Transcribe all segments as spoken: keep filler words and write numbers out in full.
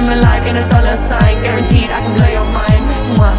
I'm alive in a dollar sign, guaranteed I can blow your mind. Mwah.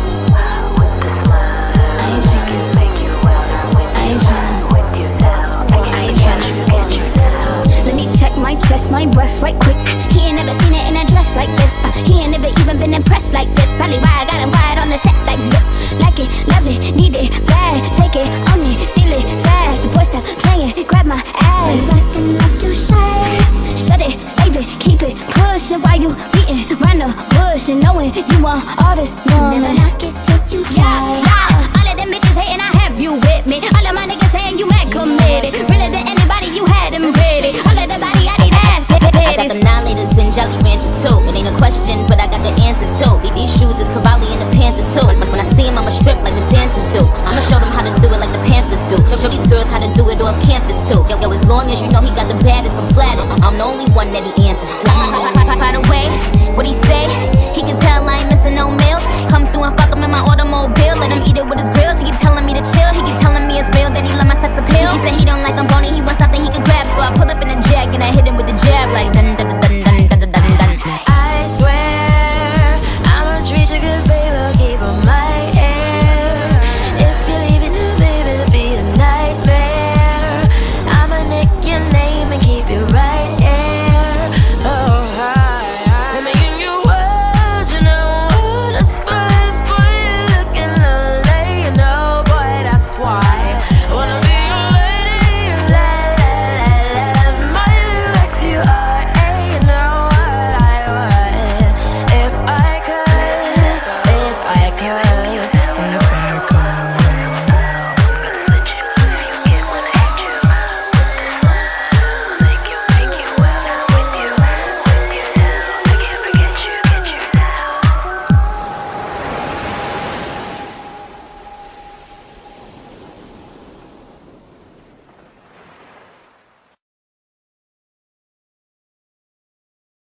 I ain't tryna, I ain't tryna, I ain't tryna. Let me check my chest, my breath right quick. He ain't never seen it in a dress like this. uh, He ain't never even been impressed like this. Probably why I got him quiet on the set like zip. Like it, love it, need it, bad. Take it, own it, steal it, fast. The boy stop playing, grab my ass. Acting like you shut, shut it, save it, keep it, push it. While you beating round the bush and knowing you want all this money. Never knock it till you yeah, yeah. All of them bitches hating, I have you with me. All of my niggas saying you mad committed. Realer than anybody, you had them ready. All of the body, I need ass. I got them nine liters and jelly ranches too. It ain't a question, but I got the answers too. These shoes is Cavalli and the Panthers too. When I see them, I'ma strip like the dancers do. I'ma show them how to do it like the Panthers do. Show these girls how to do it off campus too. Yo, yo, as long as you know he got the baddest, I'm flattered. I'm the only one that he